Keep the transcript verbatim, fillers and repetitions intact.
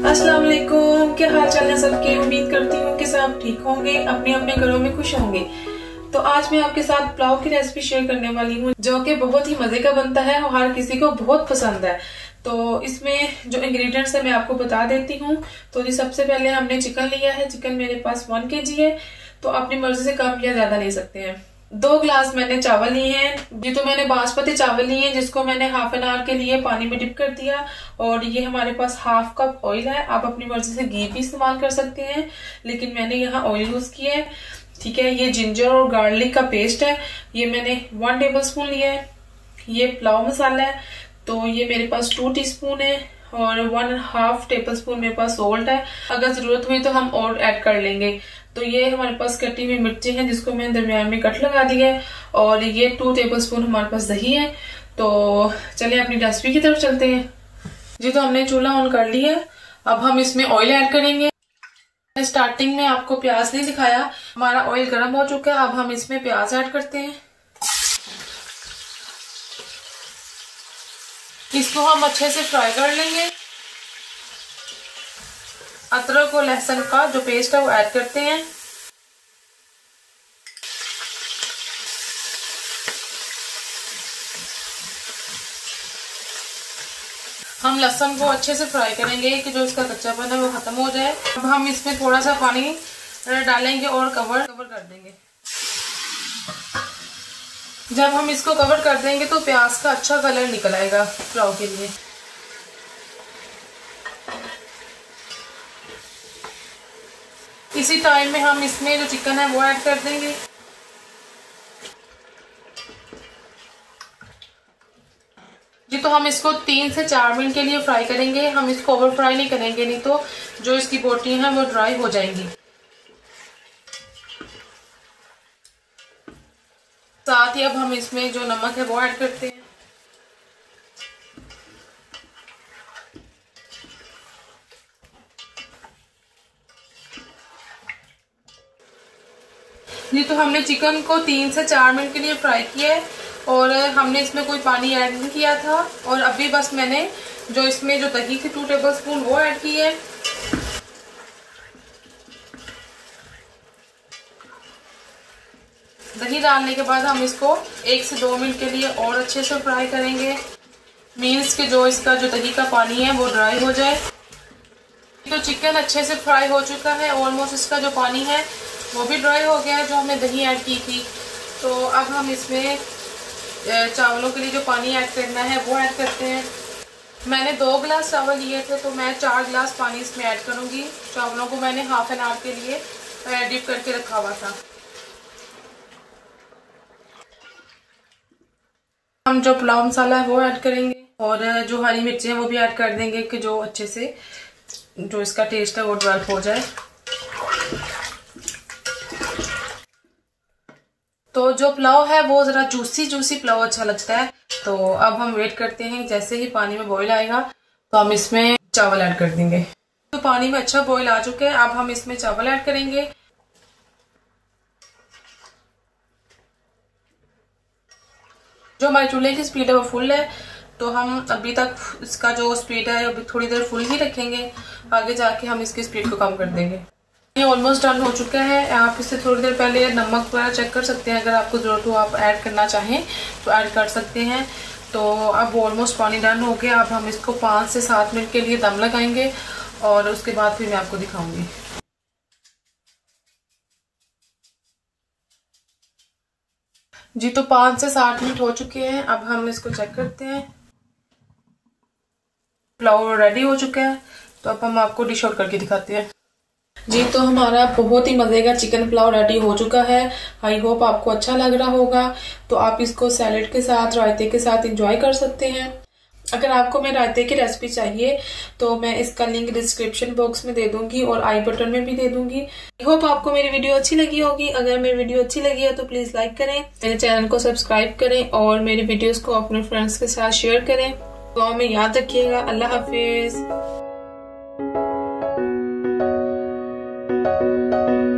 अस्सलाम वालेकुम, क्या हाल चाल है सबके। उम्मीद करती हूँ कि सब ठीक होंगे, अपने अपने घरों में खुश होंगे। तो आज मैं आपके साथ पुलाव की रेसिपी शेयर करने वाली हूँ जो कि बहुत ही मजे का बनता है और हर किसी को बहुत पसंद है। तो इसमें जो इंग्रेडिएंट्स है मैं आपको बता देती हूँ। तो जी सबसे पहले हमने चिकन लिया है। चिकन मेरे पास वन के जी है, तो अपनी मर्जी से कम या ज्यादा ले सकते हैं। दो ग्लास मैंने चावल लिए हैं। ये तो मैंने बासमती चावल लिए हैं जिसको मैंने हाफ एन आवर के लिए पानी में डिप कर दिया। और ये हमारे पास हाफ कप ऑयल है। आप अपनी मर्जी से घी भी इस्तेमाल कर सकते हैं, लेकिन मैंने यहाँ ऑयल यूज किया है। ठीक है, ये जिंजर और गार्लिक का पेस्ट है, ये मैंने वन टेबल स्पून लिया है। ये पुलाव मसाला है, तो ये मेरे पास टू टी स्पून है। और वन हाफ टेबल स्पून मेरे पास सोल्ट है, अगर जरूरत हुई तो हम और ऐड कर लेंगे। तो ये हमारे पास कटी हुई मिर्ची है जिसको मैंने दरमियान में कट लगा दिया है। और ये टू टेबल स्पून हमारे पास दही है। तो चलिए अपनी रेसिपी की तरफ चलते हैं। जी तो हमने चूल्हा ऑन कर लिया है। अब हम इसमें ऑयल ऐड करेंगे। स्टार्टिंग में आपको प्याज नहीं दिखाया, हमारा ऑयल गर्म हो चुका है। अब हम इसमें प्याज ऐड करते हैं। इसको हम अच्छे से फ्राई कर लेंगे। अदरक और लहसुन का जो पेस्ट है वो ऐड करते हैं। हम लहसुन को अच्छे से फ्राई करेंगे कि जो इसका कच्चापन है वो खत्म हो जाए। अब हम इसमें थोड़ा सा पानी डालेंगे और कवर कवर कर देंगे। जब हम इसको कवर कर देंगे तो प्याज का अच्छा कलर निकल आएगा पुलाव के लिए। इसी टाइम में हम इसमें जो चिकन है वो ऐड कर देंगे। जी तो हम इसको तीन से चार मिनट के लिए फ्राई करेंगे। हम इसको ओवर फ्राई नहीं करेंगे, नहीं तो जो इसकी बोटियां हैं वो ड्राई हो जाएंगी। साथ ही अब हम इसमें जो नमक है वो ऐड करते हैं। जी तो हमने चिकन को तीन से चार मिनट के लिए फ्राई किया है और हमने इसमें कोई पानी ऐड नहीं किया था। और अभी बस मैंने जो इसमें जो दही थी टू टेबल स्पून वो ऐड की है। दही डालने के बाद हम इसको एक से दो मिनट के लिए और अच्छे से फ्राई करेंगे, मीन्स कि जो इसका जो दही का पानी है वो ड्राई हो जाए। तो चिकन अच्छे से फ्राई हो चुका है, ऑलमोस्ट इसका जो पानी है वो भी ड्राई हो गया है जो हमने दही ऐड की थी। तो अब हम इसमें चावलों के लिए जो पानी ऐड करना है वो ऐड करते हैं। मैंने दो गिलास चावल लिए थे तो मैं चार गिलास पानी इसमें ऐड करूँगी। चावलों को मैंने हाफ एन आवर के लिए डिप करके रखा हुआ था। हम जो पुलाव मसाला है वो ऐड करेंगे और जो हरी मिर्ची है वो भी ऐड कर देंगे कि जो अच्छे से जो इसका टेस्ट है वो डेवलप हो जाए। तो जो पुलाव है वो जरा जूसी जूसी पुलाव अच्छा लगता है। तो अब हम वेट करते हैं, जैसे ही पानी में बॉईल आएगा तो हम इसमें चावल ऐड कर देंगे। तो पानी में अच्छा बॉईल आ चुका है, अब हम इसमें चावल ऐड करेंगे। जो हमारे चूल्हे की स्पीड है वो फुल है, तो हम अभी तक इसका जो स्पीड है अभी थोड़ी देर फुल ही रखेंगे। आगे जाके हम इसकी स्पीड को कम कर देंगे। ये ऑलमोस्ट डन हो चुका है। आप इससे थोड़ी देर पहले नमक वगैरह चेक कर सकते हैं, अगर आपको जरूरत हो आप ऐड करना चाहें तो ऐड कर सकते हैं। तो अब ऑलमोस्ट पानी डन हो गया। अब हम इसको पाँच से सात मिनट के लिए दम लगाएंगे और उसके बाद फिर मैं आपको दिखाऊंगी। जी तो पाँच से सात मिनट हो चुके हैं। अब हम इसको चेक करते हैं। पुलाव रेडी हो चुका है, तो अब हम आपको डिश आउट करके दिखाते हैं। जी तो हमारा बहुत ही मजे का चिकन पुलाव रेडी हो चुका है। आई होप आपको अच्छा लग रहा होगा। तो आप इसको सैलेड के साथ, रायते के साथ एंजॉय कर सकते हैं। अगर आपको मैं रायते की रेसिपी चाहिए तो मैं इसका लिंक डिस्क्रिप्शन बॉक्स में दे दूंगी और आई बटन में भी दे दूंगी। आई होप आपको मेरी वीडियो अच्छी लगी होगी। अगर मेरी वीडियो अच्छी लगी है तो प्लीज लाइक करें, मेरे चैनल को सब्सक्राइब करें और मेरी वीडियोस को अपने फ्रेंड्स के साथ शेयर करें। दुआ में याद रखिएगा। अल्लाह हाफिज।